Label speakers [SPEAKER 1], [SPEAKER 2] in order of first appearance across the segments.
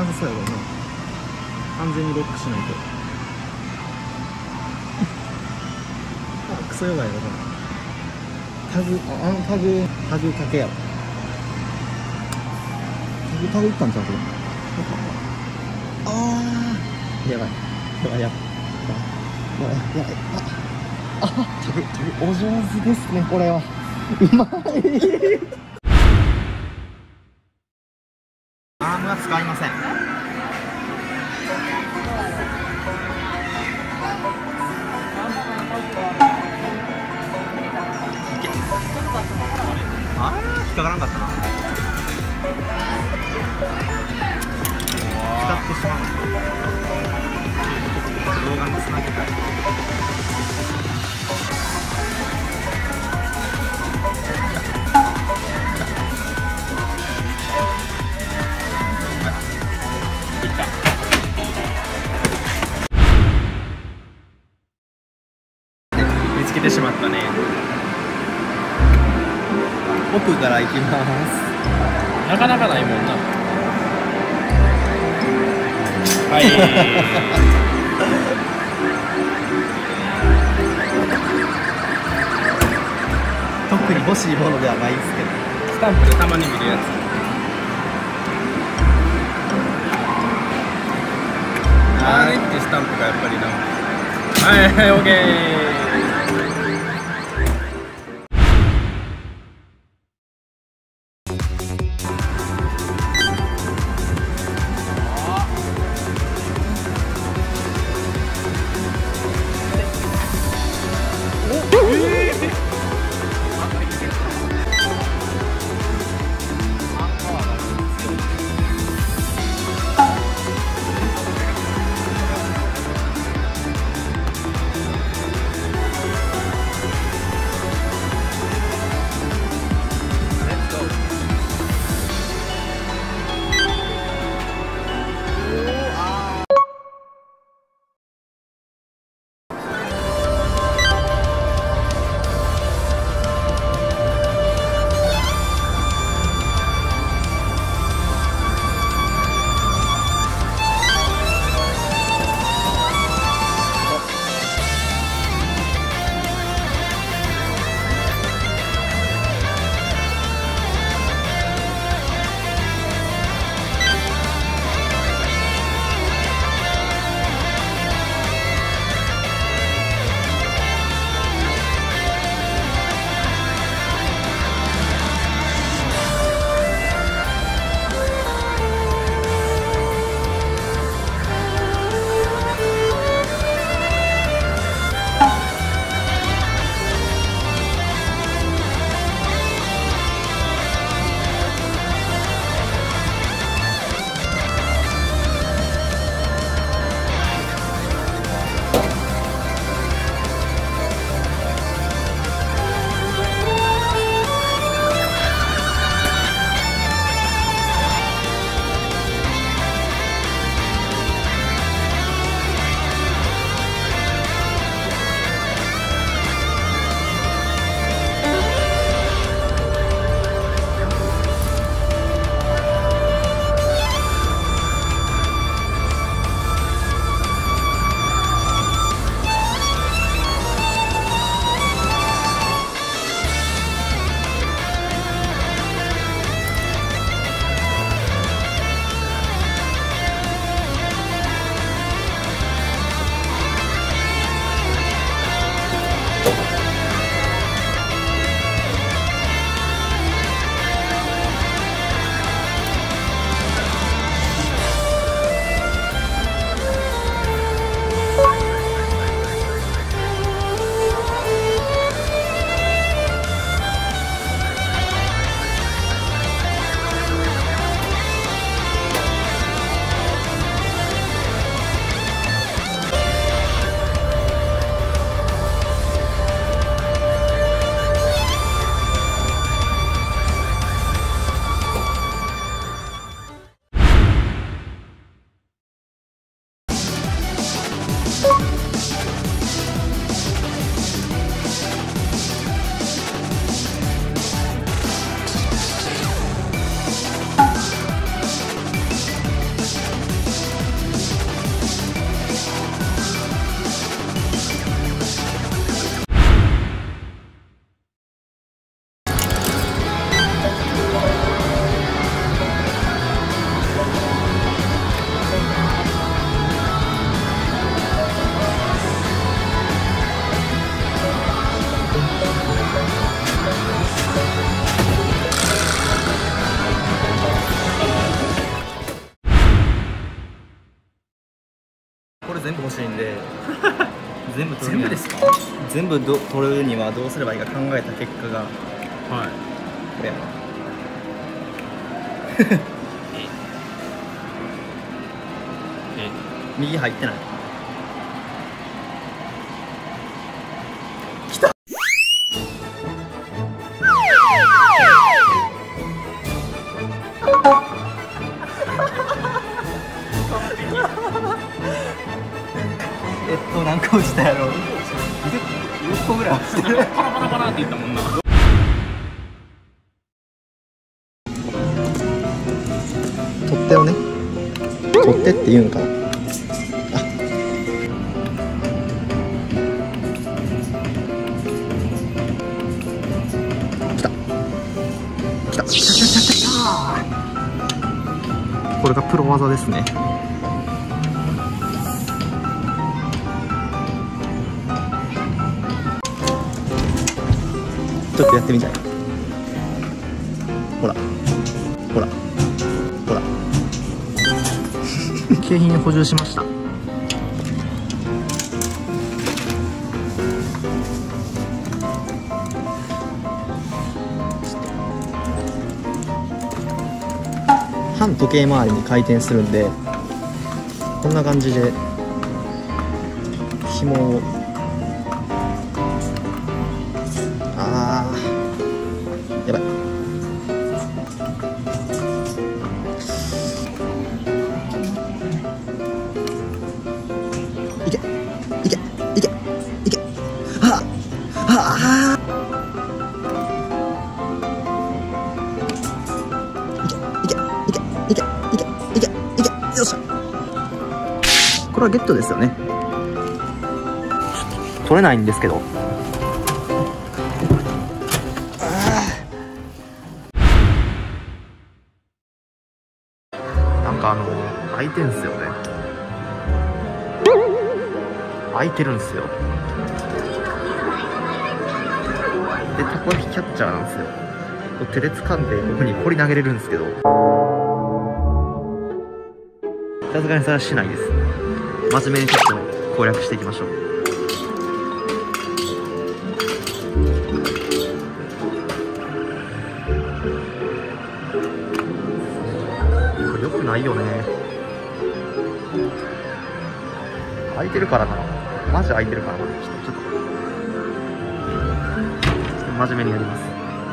[SPEAKER 1] ずそうやろうな。完全にロックしないと。あ、クソやばいよこれ。タグかけやろ。タグいったんちゃうこれ。ああ、やばい。タグお上手ですねこれは。うまい。アームは使いません。あれ引っかからんかったな。使ってしまう。動画につなげたい。見つけてしまったね。奥から行きます。
[SPEAKER 2] なかなかないもんな。はい。
[SPEAKER 1] 特に欲しいものではないですけど。
[SPEAKER 2] スタンプでたまに見るやつ。あれってスタンプがやっぱりな。はいはい、オッケー。
[SPEAKER 1] れ全部欲しいんで全部取る
[SPEAKER 2] 全部ですか？
[SPEAKER 1] 全部取るにはどうすればいいか考えた結果が
[SPEAKER 2] はい
[SPEAKER 1] これやな右入ってない。来た何個落ちたやろ。10個ぐらい落ちてる。
[SPEAKER 2] パラパラパラって言ったもんな。
[SPEAKER 1] 取っ手をね、取っ手って言うんかな。来た来た来た来た来た。これがプロ技ですね。ちょっとやってみたい。ほらほらほら景品補充しました。反時計回りに回転するんで、こんな感じで紐をやばい。いけいけいけいけ。はあはあ。いけいけいけいけいけいけいけ。よっしゃ。これはゲットですよね。取れないんですけど。開いてんすよね。開いてるんすよ。で、たこ焼きキャッチャーなんですよ。手で掴んでここに掘り投げれるんですけど、さすがにそれはしないです。真面目にちょっと攻略していきましょう。これよくないよね。開いてるからな。マジ開いてるからな。ちょっと真面目にやります。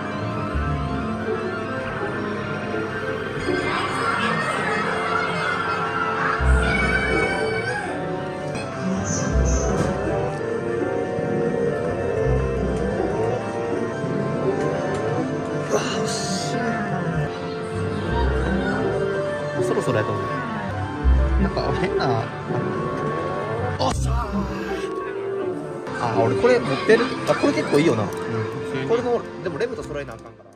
[SPEAKER 1] うわー、惜しい。そろそろやと思う。なんか変な。あ、俺これ持ってる。あ、これ結構いいよな。これのでもレムと揃えなあかんから。